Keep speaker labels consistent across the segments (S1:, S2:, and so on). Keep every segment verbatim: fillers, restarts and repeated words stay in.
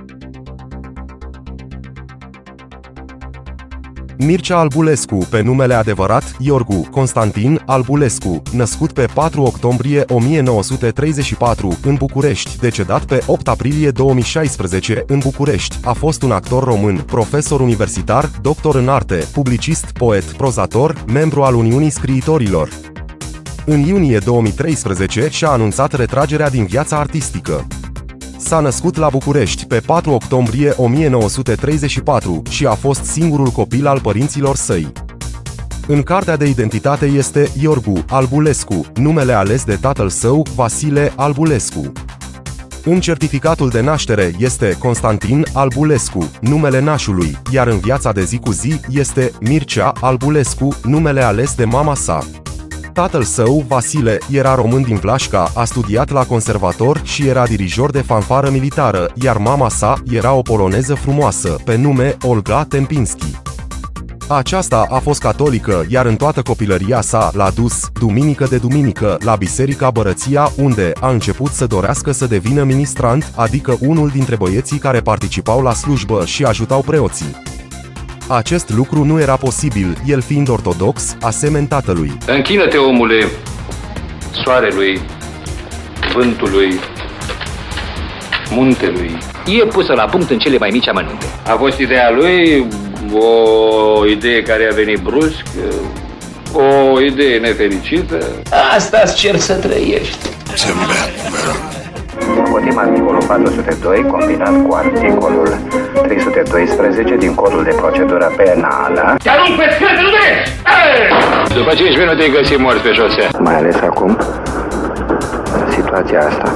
S1: Mircea Albulescu, pe numele adevărat Iorgu Constantin Albulescu, născut pe patru octombrie o mie nouă sute treizeci și patru în București, decedat pe opt aprilie două mii șaisprezece în București, a fost un actor român, profesor universitar, doctor în arte, publicist, poet, prozator, membru al Uniunii Scriitorilor. În iunie două mii treisprezece și-a anunțat retragerea din viața artistică. S-a născut la București pe patru octombrie o mie nouă sute treizeci și patru și a fost singurul copil al părinților săi. În cartea de identitate este Iorgu Albulescu, numele ales de tatăl său, Vasile Albulescu. În certificatul de naștere este Constantin Albulescu, numele nașului, iar în viața de zi cu zi este Mircea Albulescu, numele ales de mama sa. Tatăl său, Vasile, era român din Vlașca, a studiat la conservator și era dirijor de fanfară militară, iar mama sa era o poloneză frumoasă, pe nume Olga Tempinski. Aceasta a fost catolică, iar în toată copilăria sa l-a dus, duminică de duminică, la Biserica Bărăția, unde a început să dorească să devină ministrant, adică unul dintre băieții care participau la slujbă și ajutau preoții. Acest lucru nu era posibil, el fiind ortodox, asemeni tatălui.
S2: Închină-te, omule, soarelui, vântului, muntelui.
S3: E pusă la punct în cele mai mici amănunte.
S2: A fost ideea lui, o idee care a venit brusc, o idee nefericită.
S3: Asta-ți cer să trăiești.
S4: Să-mi bea, vă rog.
S5: Potrivit articolul patru sute doi, combinat cu articolul trei sute doisprezece din Codul de Procedură Penală.
S2: Te arunc pe scârte, nu vezi? După cinci minute îi găsim morți pe șosea.
S5: Mai ales acum, în situația asta,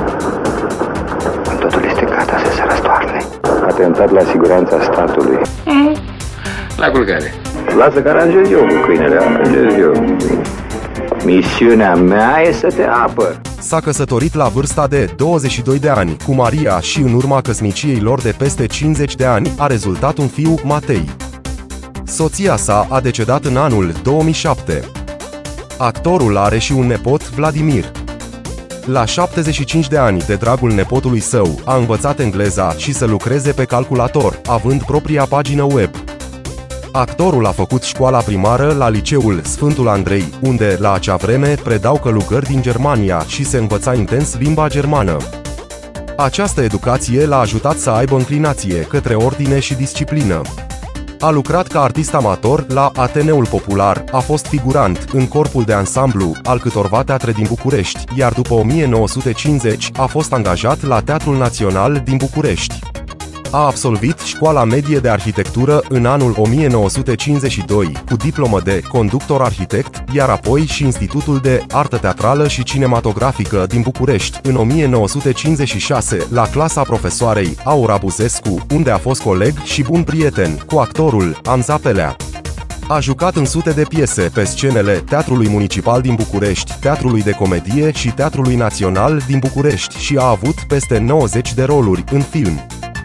S5: când totul este gata să se răstoarne. Atentat la siguranța statului.
S2: Mm. La culcare.
S5: Lasă că aranjez eu cu câinele, aranjez eu. Misiunea mea e să te apăr.
S1: S-a căsătorit la vârsta de douăzeci și doi de ani cu Maria și în urma căsniciei lor de peste cincizeci de ani a rezultat un fiu, Matei. Soția sa a decedat în anul două mii șapte. Actorul are și un nepot, Vladimir. La șaptezeci și cinci de ani, de dragul nepotului său, a învățat engleza și să lucreze pe calculator, având propria pagină web. Actorul a făcut școala primară la liceul Sfântul Andrei, unde, la acea vreme, predau călugări din Germania și se învăța intens limba germană. Această educație l-a ajutat să aibă înclinație către ordine și disciplină. A lucrat ca artist amator la Ateneul Popular, a fost figurant în corpul de ansamblu al câtorva teatre din București, iar după o mie nouă sute cincizeci a fost angajat la Teatrul Național din București. A absolvit școala medie de arhitectură în anul o mie nouă sute cincizeci și doi, cu diplomă de conductor arhitect, iar apoi și Institutul de Artă Teatrală și Cinematografică din București, în o mie nouă sute cincizeci și șase, la clasa profesoarei Aura Buzescu, unde a fost coleg și bun prieten cu actorul Amza Pelea. A jucat în sute de piese pe scenele Teatrului Municipal din București, Teatrului de Comedie și Teatrului Național din București și a avut peste nouăzeci de roluri în film.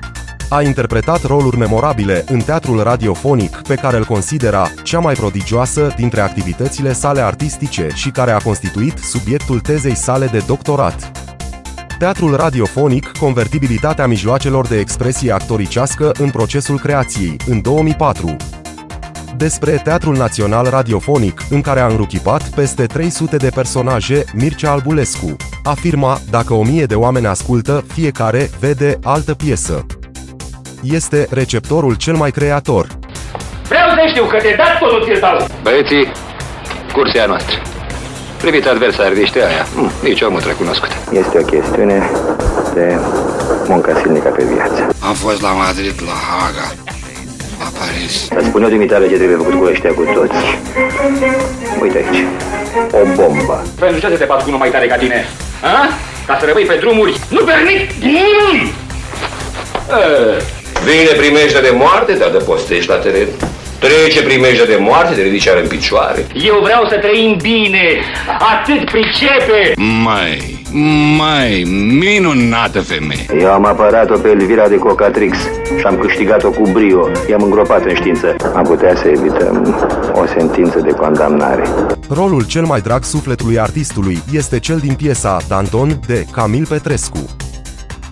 S1: A interpretat roluri memorabile în teatrul radiofonic, pe care îl considera cea mai prodigioasă dintre activitățile sale artistice și care a constituit subiectul tezei sale de doctorat. Teatrul radiofonic, convertibilitatea mijloacelor de expresie actoricească în procesul creației, în două mii patru. Despre Teatrul Național Radiofonic, în care a înruchipat peste trei sute de personaje, Mircea Albulescu afirma: dacă o mie de oameni ascultă, fiecare vede altă piesă. Este receptorul cel mai creator.
S2: Vreau să știu că te dați totul ți-l dau. Băieții, cursia noastră. Priviți adversarii de ăștia aia. Mm, nici o mutră cunoscută.
S5: Este o chestiune de muncă silnică pe viață.
S4: Am fost la Madrid, la Haga, la Paris.
S5: Să spun eu dumitale ce trebuie făcut cu ăștia cu toți. Uite aici. O bombă.
S2: Pentru ce să te bați cu unul mai tare ca tine? A? Ca să rămâi pe drumuri? Nu permit nimeni!
S6: Vine primejdea de moarte, te adăpostești la teren. Trece primejdea de moarte, te ridici în picioare.
S2: Eu vreau să trăim bine, atât pricepe.
S4: Mai, mai, minunată femeie.
S5: Eu am apărat-o pe Elvira de Cocatrix și am câștigat-o cu brio. I-am îngropat în știință. Am putea să evităm o sentință de condamnare.
S1: Rolul cel mai drag sufletului artistului este cel din piesa Danton de Camil Petrescu.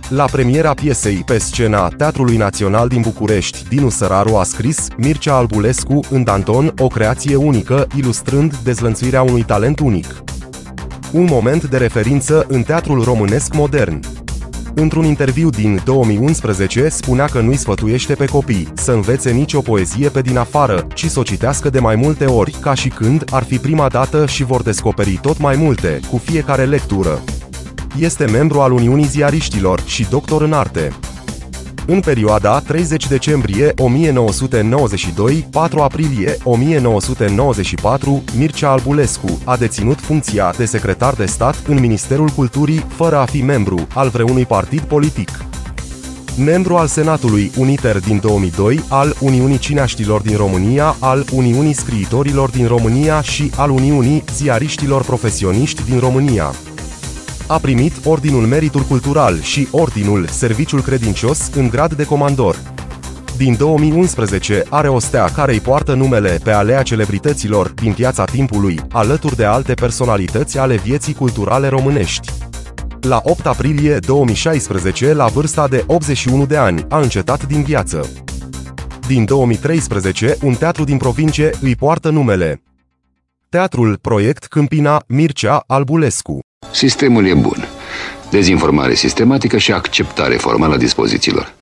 S1: La premiera piesei pe scena Teatrului Național din București, Dinu Săraru a scris Mircea Albulescu în Danton, o creație unică, ilustrând dezlănțuirea unui talent unic. Un moment de referință în teatrul românesc modern. Într-un interviu din două mii unsprezece spunea că nu-i sfătuiește pe copii să învețe nicio poezie pe din afară, ci să o citească de mai multe ori, ca și când ar fi prima dată și vor descoperi tot mai multe, cu fiecare lectură. Este membru al Uniunii Ziariștilor și doctor în arte. În perioada treizeci decembrie o mie nouă sute nouăzeci și doi - patru aprilie o mie nouă sute nouăzeci și patru, Mircea Albulescu a deținut funcția de secretar de stat în Ministerul Culturii, fără a fi membru al vreunui partid politic. Membru al Senatului Uniter din două mii doi, al Uniunii Cineaștilor din România, al Uniunii Scriitorilor din România și al Uniunii Ziariștilor Profesioniști din România. A primit Ordinul Meritul Cultural și Ordinul Serviciul Credincios în grad de comandor. Din două mii unsprezece are o stea care îi poartă numele pe Alea Celebrităților din Piața Timpului, alături de alte personalități ale vieții culturale românești. La opt aprilie două mii șaisprezece, la vârsta de optzeci și unu de ani, a încetat din viață. Din două mii treisprezece, un teatru din provincie îi poartă numele. Teatrul Proiect Câmpina, Mircea Albulescu.
S4: Sistemul e bun. Dezinformare sistematică și acceptare formală a dispozițiilor.